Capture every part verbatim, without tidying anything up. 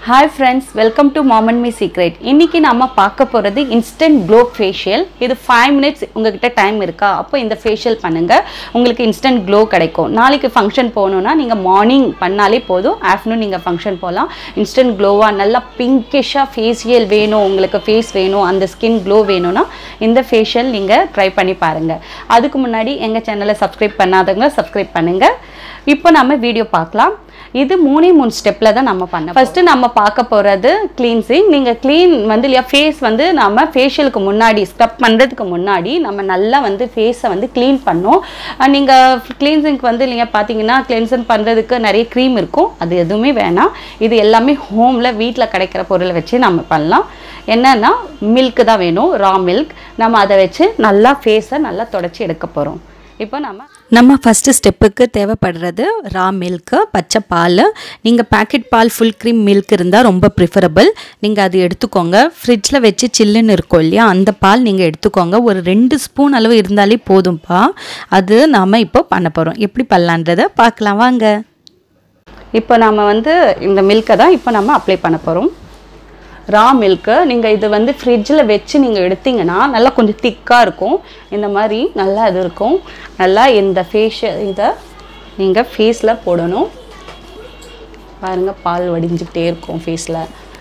Hi friends, welcome to Mom and Me Secret. இன்னைக்கு நாம பார்க்க போறது instant glow facial. இது five minutes உங்ககிட்ட டைம் இருக்கா அப்போ இந்த facial பண்ணுங்க. உங்களுக்கு instant glow கிடைக்கும். நாளைக்கு ஃபங்க்ஷன் போகணும்னா நீங்க மார்னிங் பண்ணாலே போதும். ஆஃப்டர்நூன் நீங்க ஃபங்க்ஷன் போலாம். instant glow-ஆ நல்ல pinkish-ஆ facial வேணும், உங்களுக்கு face வேணும், அந்த skin glow வேணும்னா இந்த facial நீங்க ட்ரை பண்ணி பாருங்க. அதுக்கு முன்னாடி எங்க சேனலை சப்ஸ்கிரைப் பண்ணாதவங்க சப்ஸ்கிரைப் பண்ணுங்க. இப்போ நாம வீடியோ பார்க்கலாம். இது மூணே மூணு ஸ்டெப்ல தான் நம்ம பண்ண ஃபர்ஸ்ட் நம்ம பார்க்க போறது கிளீன்சிங். நீங்க க்ளீன் வந்து இல்லையா ஃபேஸ் வந்து நம்ம ஃபேஷியலுக்கு முன்னாடி ஸ்க்ரப் பண்றதுக்கு முன்னாடி நம்ம நல்லா வந்து ஃபேஸை வந்து க்ளீன் பண்ணோம். நீங்க கிளீன்சிங்க்கு வந்து இல்லையா பார்த்தீங்கன்னா கிளென்சன் பண்றதுக்கு நிறைய க்ரீம் இருக்கும், அது எதுவுமே வேணாம். இது எல்லாமே ஹோம்ல வீட்டில் கிடைக்கிற பொருளை வச்சு நம்ம பண்ணலாம். என்னன்னா மில்க் தான் வேணும், ரா மில்க். நம்ம அதை வச்சு நல்லா ஃபேஸை நல்லா தொடச்சி எடுக்க போறோம். இப்போ நம்ம நம்ம ஃபஸ்ட்டு ஸ்டெப்புக்கு தேவைப்படுறது ரா மில்க்கு, பச்சை பால். நீங்கள் பேக்கெட் பால் ஃபுல் க்ரீம் மில்க் இருந்தால் ரொம்ப ப்ரிஃபரபிள். நீங்கள் அது எடுத்துக்கோங்க. ஃப்ரிட்ஜில் வச்சு சில்லுன்னு இருக்கும் இல்லையா, அந்த பால் நீங்கள் எடுத்துக்கோங்க. ஒரு ரெண்டு ஸ்பூன் அளவு இருந்தாலே போதும்ப்பா. அது நாம் இப்போ பண்ண போகிறோம். எப்படி பண்ணலான்றதை பார்க்கலாம் வாங்க. இப்போ நம்ம வந்து இந்த மில்கை தான் இப்போ நம்ம அப்ளை பண்ண போகிறோம். ரா மில்க்கு நீங்கள் இது வந்து ஃப்ரிட்ஜில் வச்சு நீங்கள் எடுத்தீங்கன்னா நல்லா கொஞ்சம் திக்காக இருக்கும். இந்த மாதிரி நல்லா இது இருக்கும். நல்லா இந்த ஃபேஷியல் இதை நீங்கள் ஃபேஸில் போடணும். பாருங்கள், பால் வடிஞ்சிக்கிட்டே இருக்கும் ஃபேஸில்.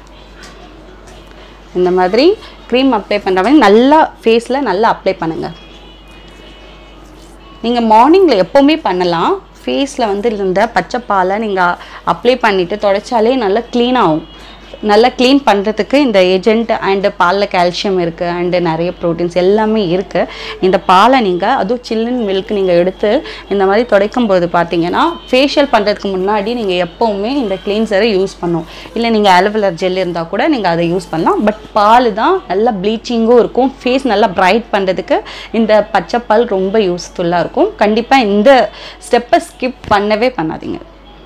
இந்த மாதிரி க்ரீம் அப்ளை பண்ணுற மாதிரி நல்லா ஃபேஸில் நல்லா அப்ளை பண்ணுங்கள். நீங்கள் மார்னிங்கில் எப்போவுமே பண்ணலாம். ஃபேஸில் வந்து இந்த பச்சை பாலை நீங்கள் அப்ளை பண்ணிவிட்டு தொடச்சாலே நல்லா க்ளீன் ஆகும். நல்லா க்ளீன் பண்ணுறதுக்கு இந்த ஏஜென்ட் அண்டு பாலில் கால்சியம் இருக்குது அண்டு நிறைய ப்ரோட்டீன்ஸ் எல்லாமே இருக்குது. இந்த பாலை நீங்கள் அதுவும் சில்லுன்னு மில்க் நீங்கள் எடுத்து இந்த மாதிரி துடைக்கும் போது பார்த்தீங்கன்னா ஃபேஷியல் பண்ணுறதுக்கு முன்னாடி நீங்கள் எப்போவுமே இந்த கிளீன்சரை யூஸ் பண்ணணும். இல்லை நீங்கள் ஆலோவேரா ஜெல் இருந்தால் கூட நீங்கள் அதை யூஸ் பண்ணலாம். பட் பால் தான் நல்லா ப்ளீச்சிங்கும் இருக்கும். ஃபேஸ் நல்லா பிரைட் பண்ணுறதுக்கு இந்த பச்சை பால் ரொம்ப யூஸ்ஃபுல்லாக இருக்கும். கண்டிப்பாக இந்த ஸ்டெப்பை ஸ்கிப் பண்ணவே பண்ணாதீங்க.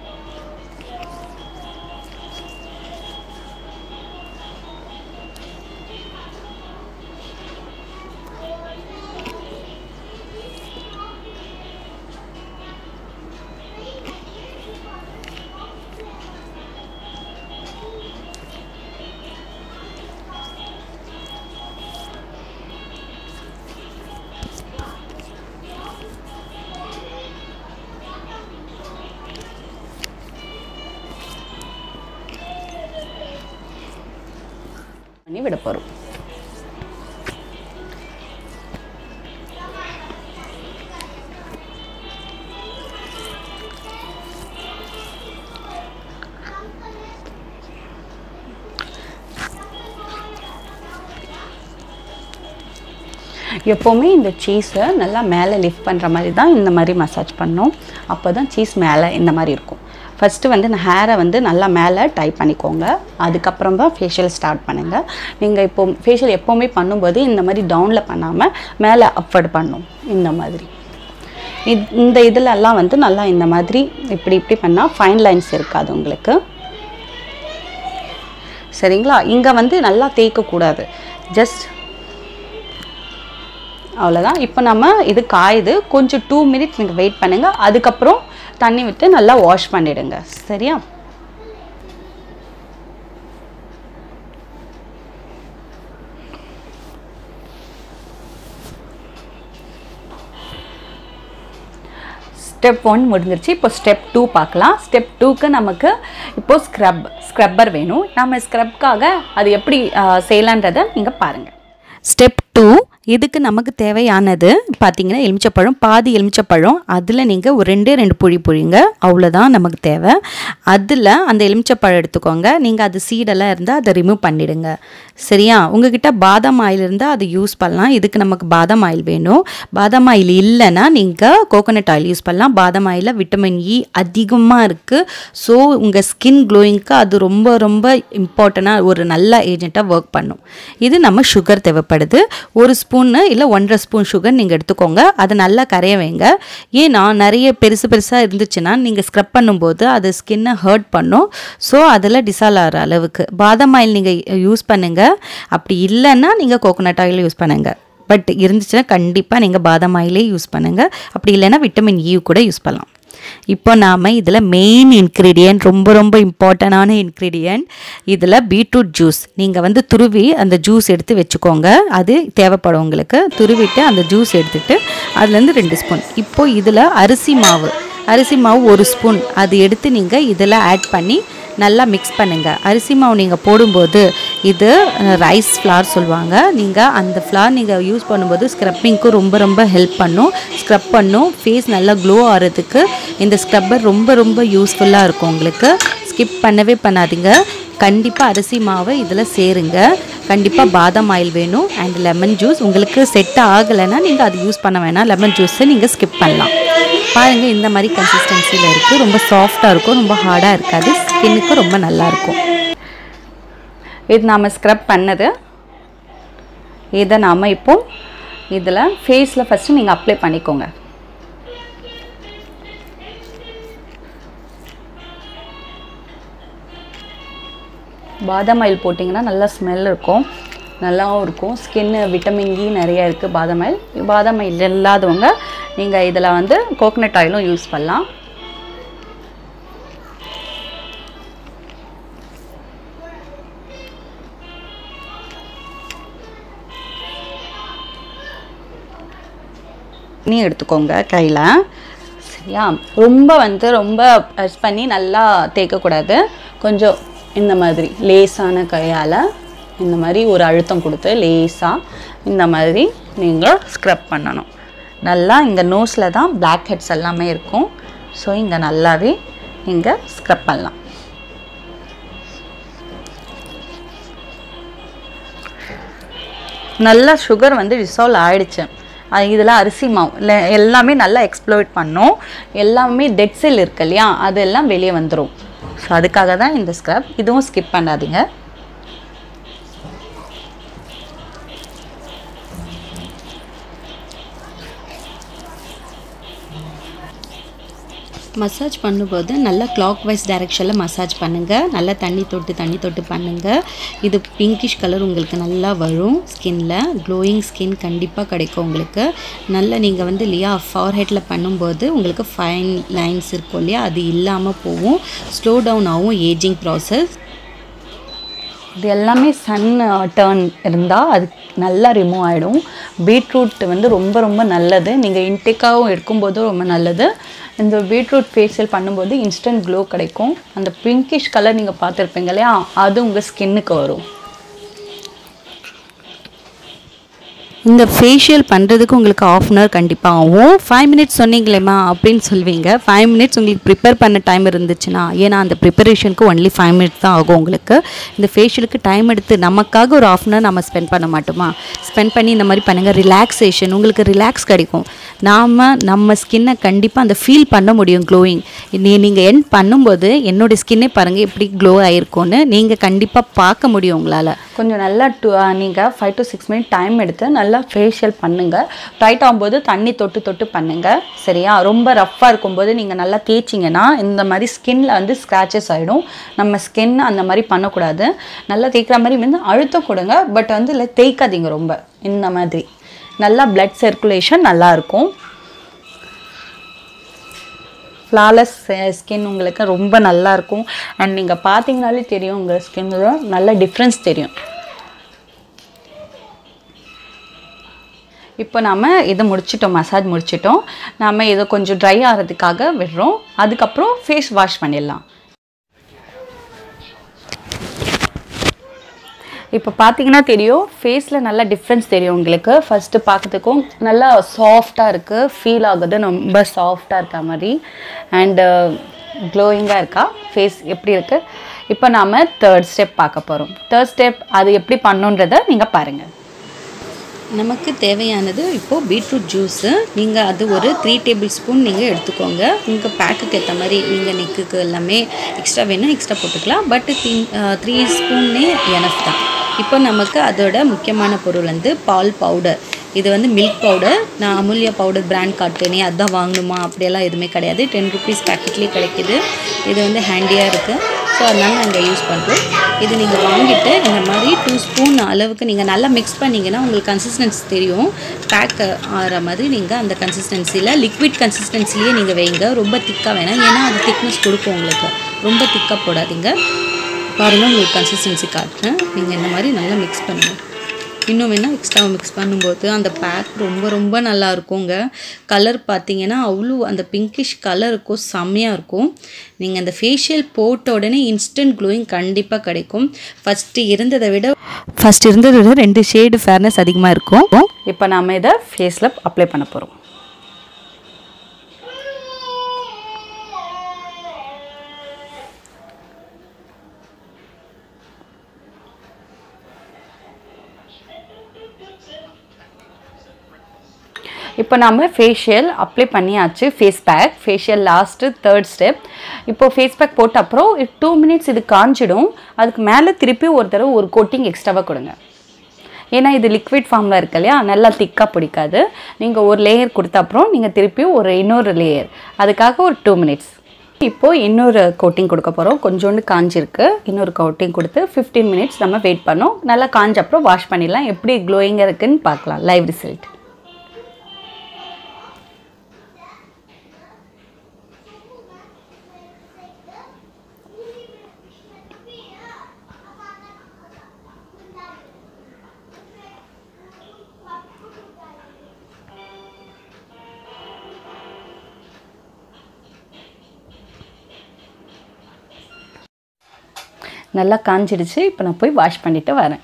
பண்ணி விட போறோம். எப்போவுமே இந்த சீஸை நல்லா மேலே லிஃப்ட் பண்ணுற மாதிரி தான் இந்த மாதிரி மசாஜ் பண்ணோம். அப்போ தான் சீஸ் மேலே இந்த மாதிரி இருக்கும். ஃபஸ்ட்டு வந்து இந்த ஹேரை வந்து நல்லா மேலே டை பண்ணிக்கோங்க. அதுக்கப்புறம் தான் ஃபேஷியல் ஸ்டார்ட் பண்ணுங்கள். நீங்கள் இப்போ ஃபேஷியல் எப்போவுமே பண்ணும்போது இந்த மாதிரி டவுனில் பண்ணாமல் மேலே அப்வர்ட் பண்ணும். இந்த மாதிரி இது இந்த இதிலெல்லாம் வந்து நல்லா இந்த மாதிரி இப்படி இப்படி பண்ணால் ஃபைன் லைன்ஸ் இருக்காது உங்களுக்கு. சரிங்களா? இங்கே வந்து நல்லா தேய்க்கக்கூடாது, ஜஸ்ட் அவ்வளோதான். இப்போ நம்ம இது காயுது. கொஞ்சம் டூ மினிட்ஸ் நீங்கள் வெயிட் பண்ணுங்கள். அதுக்கப்புறம் தண்ணி விட்டு நல்லா வாஷ் பண்ணிடுங்க. சரியா? ஸ்டெப் ஒன் முடிஞ்சிருச்சு. இப்போ ஸ்டெப் டூ பார்க்கலாம். ஸ்டெப் டூக்கு நமக்கு இப்போது ஸ்க்ரப் ஸ்க்ரப்பர் வேணும். நம்ம ஸ்க்ரப்காக அது எப்படி செய்யலான்றதை நீங்கள் பாருங்கள். ஸ்டெப் டூ, இதுக்கு நமக்கு தேவையானது பார்த்தீங்கன்னா எலுமிச்சப்பழம், பாதி எலுமிச்சப்பழம். அதில் நீங்கள் ஒரு ரெண்டே ரெண்டு புழி புழிங்க, அவ்வளோதான் நமக்கு தேவை. அதில் அந்த எலுமிச்சப்பழம் எடுத்துக்கோங்க. நீங்கள் அது சீடெல்லாம் இருந்தால் அதை ரிமூவ் பண்ணிவிடுங்க. சரியா? உங்ககிட்ட பாதாம் ஆயில் இருந்தால் அது யூஸ் பண்ணலாம். இதுக்கு நமக்கு பாதாம் ஆயில் வேணும். பாதாம் ஆயில் இல்லைன்னா நீங்கள் கோகோனட் ஆயில் யூஸ் பண்ணலாம். பாதாம் ஆயிலில் விட்டமின் இ அதிகமாக இருக்குது. ஸோ உங்கள் ஸ்கின் க்ளோயிங்க்கு அது ரொம்ப ரொம்ப இம்பார்ட்டண்ட்டாக ஒரு நல்ல ஏஜெண்ட்டாக ஒர்க் பண்ணும். இது நம்ம சுகர் தேவைப்படுது. ஒரு ஸ்பூன் இல்லை ஒன்றரை ஸ்பூன் சுகர் நீங்கள் எடுத்துக்கோங்க. அதை நல்லா கரைய வைங்க. ஏன்னா நிறைய பெருசு பெருசாக இருந்துச்சுன்னா நீங்கள் ஸ்க்ரப் பண்ணும்போது அது ஸ்கின்னை ஹர்ட் பண்ணும். ஸோ அதில் டிசால்வ் ஆகிற அளவுக்கு பாதாம் ஆயில் நீங்கள் யூஸ் பண்ணுங்கள். அப்படி இல்லைன்னா நீங்கள் கோகோனட் ஆயில் யூஸ் பண்ணுங்கள். பட் இருந்துச்சுன்னா கண்டிப்பாக நீங்கள் பாதாம் ஆயிலே யூஸ் பண்ணுங்கள். அப்படி இல்லைன்னா விட்டமின் இ கூட யூஸ் பண்ணலாம். இப்போ நாம் இதில் மெயின் இன்க்ரீடியன்ட், ரொம்ப ரொம்ப இம்பார்ட்டண்டான இன்க்ரீடியன்ட், இதில் பீட்ரூட் ஜூஸ். நீங்கள் வந்து துருவி அந்த ஜூஸ் எடுத்து வச்சுக்கோங்க. அது தேவைப்படும் உங்களுக்கு. துருவிட்டு அந்த ஜூஸ் எடுத்துகிட்டு அதுலேருந்து ரெண்டு ஸ்பூன். இப்போது இதில் அரிசி மாவு அரிசி மாவு ஒரு ஸ்பூன் அது எடுத்து நீங்கள் இதில் ஆட் பண்ணி நல்லா மிக்ஸ் பண்ணுங்கள். அரிசி மாவு நீங்கள் போடும்போது இது ரைஸ் ஃப்ளார் சொல்லுவாங்க. நீங்கள் அந்த ஃப்ளார் நீங்கள் யூஸ் பண்ணும்போது ஸ்க்ரப்பிங்க்கு ரொம்ப ரொம்ப ஹெல்ப் பண்ணும். ஸ்க்ரப் பண்ணும். ஃபேஸ் நல்லா க்ளோ ஆகிறதுக்கு இந்த ஸ்க்ரப்பர் ரொம்ப ரொம்ப யூஸ்ஃபுல்லாக இருக்கும் உங்களுக்கு. ஸ்கிப் பண்ணவே பண்ணாதீங்க. கண்டிப்பாக அரிசி மாவை இதில் சேருங்க. கண்டிப்பாக பாதாம் ஆயில் வேணும் அண்ட் லெமன் ஜூஸ். உங்களுக்கு செட் ஆகலைன்னா நீங்கள் அது யூஸ் பண்ண வேணாம். லெமன் ஜூஸை நீங்கள் ஸ்கிப் பண்ணலாம். பாருங்கள், இந்த மாதிரி கன்சிஸ்டன்சியில் இருக்குது. ரொம்ப சாஃப்டாக இருக்கும், ரொம்ப ஹார்டாக இருக்காது. ஸ்கின்னுக்கு ரொம்ப நல்லாயிருக்கும். இது நாம் ஸ்க்ரப் பண்ணது. இதை நாம் இப்போ இதில் ஃபேஸில் ஃபஸ்ட்டு நீங்கள் அப்ளை பண்ணிக்கோங்க. பாதாம் ஆயில் போட்டிங்கன்னா நல்லா ஸ்மெல் இருக்கும், நல்லாவும் இருக்கும். ஸ்கின்னு விட்டமின் இ நிறையா இருக்குது பாதாம் ஆயில். பாதாம் ஆயில் இல்லாதவங்க நீங்கள் இதில் வந்து கோகனட் ஆயிலும் யூஸ் பண்ணலாம். நீ எடுத்துக்கோங்க கையில், சரியா? ரொம்ப வந்து ரொம்ப ப்ரெஸ் பண்ணி நல்லா தேய்க்கக்கூடாது. கொஞ்சம் இந்த மாதிரி லேசான கையால் இந்த மாதிரி ஒரு அழுத்தம் கொடுத்து லேசாக இந்த மாதிரி நீங்கள் ஸ்க்ரப் பண்ணணும். நல்லா இங்கே நோஸில் தான் பிளாக் ஹெட்ஸ் எல்லாமே இருக்கும். ஸோ இங்கே நல்லாவே இங்கே ஸ்க்ரப் பண்ணலாம். நல்லா சுகர் வந்து டிசால்வ் ஆகிடுச்சு. அது இதில் அரிசி மாவு எல்லாமே நல்லா எக்ஸ்ப்ளோர் பண்ணோம். எல்லாமே டெட் செல் இருக்கு இல்லையா, அதெல்லாம் வெளியே வந்துடும். ஸோ அதுக்காக தான் இந்த ஸ்க்ரப். இதுவும் ஸ்கிப் பண்ணாதீங்க. மசாஜ் பண்ணும்போது நல்லா கிளாக் வைஸ் டைரெக்ஷனில் மசாஜ் பண்ணுங்கள். நல்லா தண்ணி தொட்டு தண்ணி தொட்டு பண்ணுங்கள். இது பிங்கிஷ் கலர் உங்களுக்கு நல்லா வரும். ஸ்கின்னில் க்ளோயிங் ஸ்கின் கண்டிப்பாக கிடைக்கும் உங்களுக்கு. நல்லா நீங்கள் வந்து இல்லையா ஃபார்ஹெட்டில் பண்ணும்போது உங்களுக்கு ஃபைன் லைன்ஸ் இருக்கும் இல்லையா, அது இல்லாமல் போகும். ஸ்லோ டவுன் ஆகும் ஏஜிங் ப்ராசஸ். இது எல்லாமே சன் டர்ன் இருந்தால் அது நல்லா ரிமூவ் ஆகிடும். பீட்ரூட் வந்து ரொம்ப ரொம்ப நல்லது. நீங்கள் இன்டேக்காகவும் எடுக்கும்போதும் ரொம்ப நல்லது. இந்த பீட்ரூட் ஃபேஷியல் பண்ணும்போது இன்ஸ்டன்ட் க்ளோ கிடைக்கும். அந்த பிங்கிஷ் கலர் நீங்கள் பார்த்துருப்பீங்க இல்லையா, அது உங்கள் ஸ்கின்னுக்கு வரும். இந்த ஃபேஷியல் பண்ணுறதுக்கு உங்களுக்கு ஆஃப் அன் ஹவர் கண்டிப்பாக ஆகும். ஃபைவ் மினிட்ஸ் சொன்னீங்களேம்மா அப்படின்னு சொல்வீங்க. ஃபைவ் மினிட்ஸ் உங்களுக்கு ப்ரிப்பேர் பண்ண டைம் இருந்துச்சுன்னா, ஏன்னா அந்த ப்ரிப்பரேஷனுக்கு ஒன்லி ஃபைவ் மினிட்ஸ் தான் ஆகும் உங்களுக்கு. இந்த ஃபேஷியலுக்கு டைம் எடுத்து நமக்காக ஒரு ஆஃப் அன் ஹவர் நம்ம ஸ்பெண்ட் பண்ண மாட்டோமா? ஸ்பெண்ட் பண்ணி இந்த மாதிரி பண்ணுங்கள். ரிலாக்ஸேஷன் உங்களுக்கு ரிலாக்ஸ் கிடைக்கும். நாம் நம்ம ஸ்கின்னை கண்டிப்பாக அந்த ஃபீல் பண்ண முடியும் க்ளோயிங். நீ நீங்கள் எண்ட் பண்ணும்போது என்னோடய ஸ்கின்னே பாருங்கள் எப்படி க்ளோ ஆகிருக்கும்னு நீங்கள் கண்டிப்பாக பார்க்க முடியும் உங்களால். கொஞ்சம் நல்லா டூ நீங்கள் five to six minute time எடுத்து நல்லா ஃபேஷியல் பண்ணுங்கள். டைட் ஆகும்போது தண்ணி தொட்டு தொட்டு பண்ணுங்கள், சரியா? ரொம்ப ரஃப்பாக இருக்கும்போது நீங்கள் நல்லா தேய்ச்சிங்கன்னா இந்த மாதிரி ஸ்கின்னில் வந்து ஸ்க்ராச்சஸ் ஆகிடும். நம்ம ஸ்கின் அந்த மாதிரி பண்ணக்கூடாது. நல்லா தேய்க்கிற மாதிரி வந்து அழுத்தம் கொடுங்க, பட் வந்து இல்லை தேய்க்காதீங்க ரொம்ப. இந்த மாதிரி நல்லா பிளட் சர்க்குலேஷன் நல்லாயிருக்கும். ஃப்ளாலஸ் ஸ்கின் உங்களுக்கு ரொம்ப நல்லாயிருக்கும். அண்ட் நீங்கள் பார்த்தீங்கனாலே தெரியும் உங்கள் ஸ்கின்ல நல்ல டிஃப்ரென்ஸ் தெரியும். இப்போ நாம் இதை முடிச்சிட்டோம், மசாஜ் முடிச்சிட்டோம். நாம் இதை கொஞ்சம் ட்ரை ஆகிறதுக்காக விடுறோம். அதுக்கப்புறம் ஃபேஸ் வாஷ் பண்ணிடலாம். இப்போ பார்த்தீங்கன்னா தெரியும் ஃபேஸில் நல்லா டிஃப்ரென்ஸ் தெரியும் உங்களுக்கு. ஃபஸ்ட்டு பார்க்கறதுக்கும் நல்லா சாஃப்டாக இருக்குது, ஃபீல் ஆகுது ரொம்ப சாஃப்டாக இருக்க மாதிரி. அண்டு க்ளோயிங்காக இருக்கா ஃபேஸ் எப்படி இருக்குது. இப்போ நாம் தேர்ட் ஸ்டெப் பார்க்க போகிறோம். தேர்ட் ஸ்டெப் அது எப்படி பண்ணுன்றதை நீங்கள் பாருங்கள். நமக்கு தேவையானது இப்போது பீட்ரூட் ஜூஸு. நீங்கள் அது ஒரு த்ரீ டேபிள் ஸ்பூன் நீங்கள் எடுத்துக்கோங்க. உங்கள் பேக்குக்கு ஏற்ற மாதிரி நீங்கள் நெக்குக்கு எல்லாமே எக்ஸ்ட்ரா வேணும் எக்ஸ்ட்ரா போட்டுக்கலாம். பட் த்ரீ த்ரீ ஸ்பூன்னே எனஃப் தான். இப்போ நமக்கு அதோட முக்கியமான பொருள் வந்து பால் பவுடர். இது வந்து மில்க் பவுடர். நான் அமுல்யா பவுடர் பிராண்ட் காட்டுனே அதுதான் வாங்கணுமா அப்படியெல்லாம் எதுவுமே கிடையாது. டென் ருபீஸ் பேக்கெட்லேயே கிடைக்கிது. இது வந்து ஹேண்டியாக இருக்குது. ஸோ அதனால் நாங்கள் யூஸ் பண்ணுறோம். இது நீங்கள் வாங்கிட்டு இந்த மாதிரி டூ ஸ்பூன் அளவுக்கு நீங்கள் நல்லா மிக்ஸ் பண்ணிங்கன்னா உங்களுக்கு கன்சிஸ்டன்சி தெரியும். பேக் ஆகிற மாதிரி நீங்கள் அந்த கன்சிஸ்டன்சியில் லிக்விட் கன்சிஸ்டன்சிலேயே நீங்கள் வைங்க. ரொம்ப திக்காக வேணாம், ஏன்னா அது திக்னஸ் கொடுக்கும் உங்களுக்கு. ரொம்ப திக்காக போடாதீங்க. பாருங்கள் உங்களுக்கு கன்சிஸ்டன்சி காட்டுறேன். நீங்கள் இந்த மாதிரி நல்லா மிக்ஸ் பண்ணுங்கள். இன்னும் வேணால் எக்ஸ்ட்ரா மிக்ஸ் பண்ணும்போது அந்த பேக் ரொம்ப ரொம்ப நல்லா இருக்குங்க. கலர் பார்த்தீங்கன்னா அவ்வளோ அந்த பிங்கிஷ் கலர் இருக்கும், செம்மையாக இருக்கும். நீங்கள் அந்த ஃபேஷியல் போட்ட உடனே இன்ஸ்டன்ட் க்ளோயிங் கண்டிப்பாக கிடைக்கும். ஃபஸ்ட்டு இருந்ததை விட ஃபஸ்ட் இருந்ததை விட ரெண்டு ஷேடு ஃபேர்னஸ் அதிகமாக இருக்கும். இப்போ நாம் இதை ஃபேஸில் அப்ளை பண்ண போகிறோம். இப்போ நம்ம ஃபேஷியல் அப்ளை பண்ணியாச்சு. Face pack facial last third step. இப்போது ஃபேஸ் பேக் போட்ட அப்புறம் டூ மினிட்ஸ் இது காஞ்சிடும். அதுக்கு மேலே திருப்பி ஒரு தடவை ஒரு கோட்டிங் எக்ஸ்ட்ராவாக கொடுங்க. ஏன்னா இது லிக்விட் ஃபார்மில் இருக்கு இல்லையா, நல்லா திக்காக பிடிக்காது. நீங்கள் ஒரு லேயர் கொடுத்த அப்புறம் நீங்கள் திருப்பி ஒரு இன்னொரு லேயர், அதுக்காக ஒரு டூ மினிட்ஸ். இப்போது இன்னொரு கோட்டிங் கொடுக்க போகிறோம். கொஞ்சோண்டு காஞ்சிருக்கு. இன்னொரு கோட்டிங் கொடுத்து ஃபிஃப்டீன் மினிட்ஸ் நம்ம வெயிட் பண்ணோம். நல்லா காஞ்ச அப்புறம் வாஷ் பண்ணிடலாம். எப்படி க்ளோயிங்காக இருக்குதுன்னு பார்க்கலாம் லைவ் ரிசல்ட். நல்லா காஞ்சிடுச்சு. இப்போ நான் போய் வாஷ் பண்ணிவிட்டு வரேன்.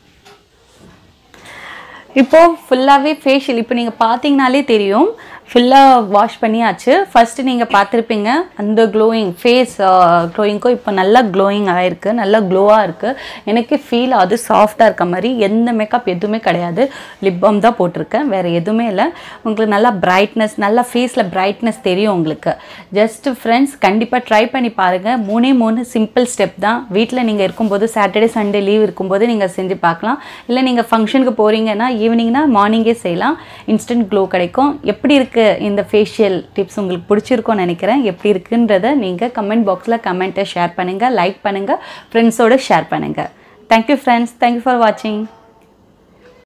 இப்போது ஃபுல்லாகவே ஃபேஷியல் இப்போ நீங்கள் பார்த்தீங்கனாலே தெரியும், ஃபுல்லாக வாஷ் பண்ணியாச்சு. ஃபஸ்ட்டு நீங்கள் பார்த்துருப்பீங்க அந்த க்ளோயிங் ஃபேஸ் க்ளோயிங்க்கும் இப்போ நல்லா க்ளோயிங் ஆகிருக்கு, நல்லா க்ளோவாக இருக்குது. எனக்கு ஃபீல் அது சாஃப்டாக இருக்க மாதிரி. எந்த மேக்கப் எதுவுமே கிடையாது, லிப் பாம் தான் போட்டிருக்கேன், வேறு எதுவுமே இல்லை. உங்களுக்கு நல்லா பிரைட்னஸ், நல்லா ஃபேஸில் பிரைட்னஸ் தெரியும் உங்களுக்கு. ஜஸ்ட்டு ஃப்ரெண்ட்ஸ் கண்டிப்பாக ட்ரை பண்ணி பாருங்கள். மூணே மூணு சிம்பிள் ஸ்டெப் தான். வீட்டில் நீங்கள் இருக்கும்போது சாட்டர்டே சண்டே லீவ் இருக்கும்போது நீங்கள் செஞ்சு பார்க்கலாம். இல்லை நீங்கள் ஃபங்க்ஷனுக்கு போகிறீங்கன்னா ஈவினிங்னா மார்னிங்கே செய்யலாம். இன்ஸ்டன்ட் க்ளோ கிடைக்கும். எப்படி இருக்குது இந்த ஃபேஷியல் டிப்ஸ் உங்களுக்கு பிடிச்சிருக்கும்னு நினைக்கிறேன். எப்படி இருக்குன்றதை நீங்கள் கமெண்ட் பாக்ஸில் கமெண்ட்டை ஷேர் பண்ணுங்கள், லைக் பண்ணுங்கள், ஃப்ரெண்ட்ஸோடு ஷேர் பண்ணுங்கள். தேங்க்யூ ஃப்ரெண்ட்ஸ், தேங்க்யூ ஃபார் வாட்சிங்.